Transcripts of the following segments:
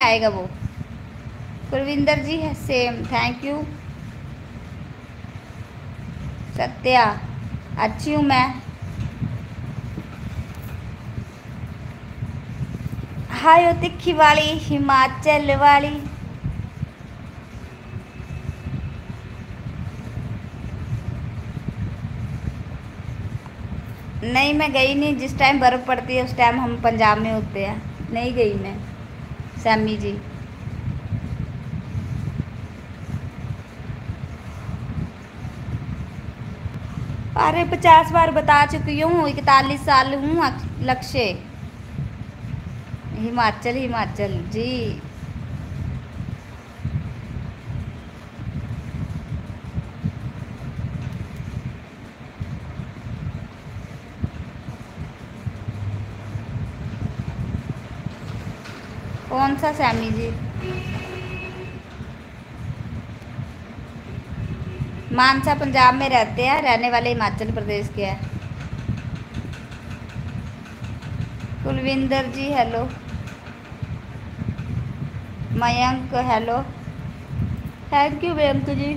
आएगा वो। कुलविंदर जी है सेम, थैंक यू। सत्या, अच्छी हूँ मैं। हाय ओ तिखी वाली हिमाचल वाली। नहीं मैं गई नहीं, जिस टाइम बर्फ़ पड़ती है उस टाइम हम पंजाब में होते हैं, नहीं गई मैं। सैमी जी, अरे 50 बार बता चुकी हूँ, 41 साल हूँ लक्ष्य। हिमाचल हिमाचल जी। कौन सा सैमी जी? मानसा पंजाब में रहते हैं, रहने वाले हिमाचल प्रदेश के हैं। Kulwinder ji hello. Mayank hello, thank you Mayank ji.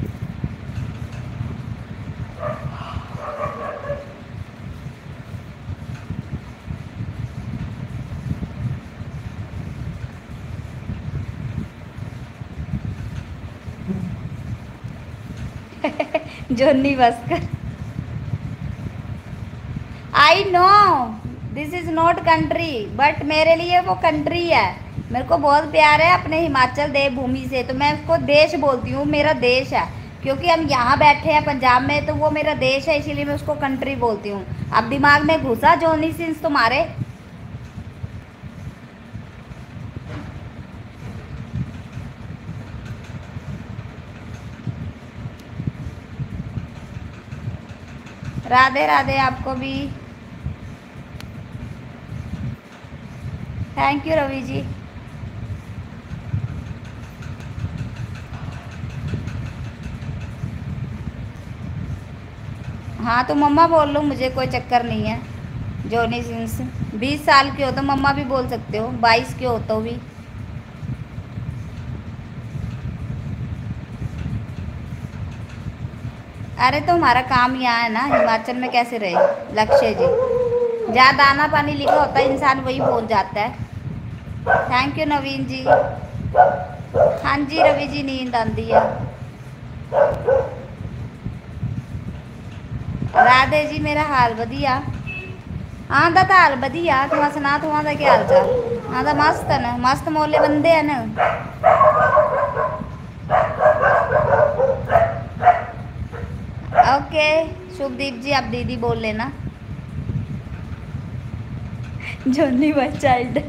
Johnny बसकर, I know this is not country, but मेरे लिए वो कंट्री है। मेरे को बहुत प्यार है अपने हिमाचल देवभूमि से, तो मैं उसको देश बोलती हूँ, मेरा देश है। क्योंकि हम यहाँ बैठे हैं पंजाब में, तो वो मेरा देश है, इसीलिए मैं उसको कंट्री बोलती हूँ। अब दिमाग में घुसा जोनी सिंस तुम्हारे? राधे राधे आपको भी, थैंक यू रवि जी। हाँ तो मम्मा बोल लो, मुझे कोई चक्कर नहीं है। जोनी सिंस 20 साल के हो तो मम्मा भी बोल सकते हो, 22 के हो तो भी। अरे तो हमारा काम यहाँ है ना, हिमाचल में कैसे रहे लक्ष्य जी? जहाँ दाना पानी लिखा होता है इंसान वही बोल जाता है। Thank you Naveen ji. हाँ जी रवि जी, नींद आती है। राधे जी, मेरा हाल वधिया। हाँ दा हाल वधिया, तुम सुना, तुम्हारा क्या हाल चाल? हाँ तो मस्त है ना, मस्त मोले बंदे है ना। ओके शुभदीप जी, आप दीदी बोल लेना। जोनी माय चाइल्ड।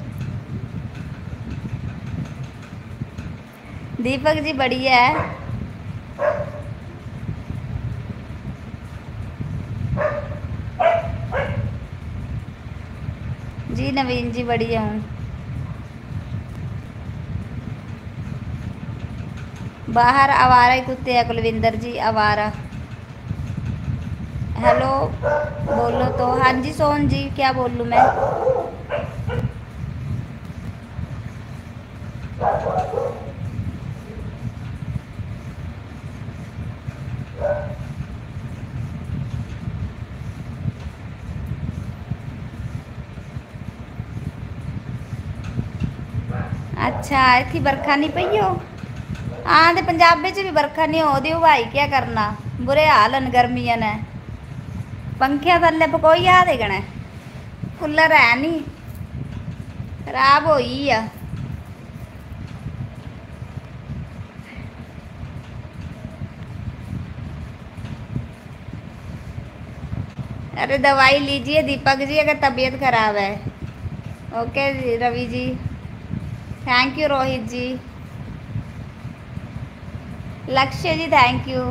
दीपक जी बढ़िया है। जी नवीन जी बढ़िया हूँ। बाहर आवारा ही कुत्ते हैं कुलविंदर जी, आवारा। हेलो बोलो तो। हाँ जी सोन जी, क्या बोलूँ मैं? अच्छा इतनी बरखा नहीं पई हो? हाँ तो पंजाब च भी बरखा नहीं हो दी भाई, क्या करना, बुरे हाल न गर्मियां ने। पंखिया थले पकोई आ देखना, कूलर है नहीं, खराब हो ही आ। अरे दवाई लीजिए दीपक जी अगर तबीयत खराब है। Okay Ravi ji, thank you Rohit ji. Lakshya ji thank you.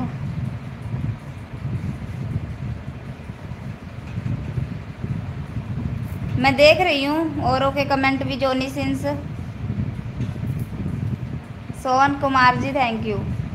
मैं देख रही हूँ औरों के कमेंट भी। Johnny Sins, Sohan Kumar ji thank you.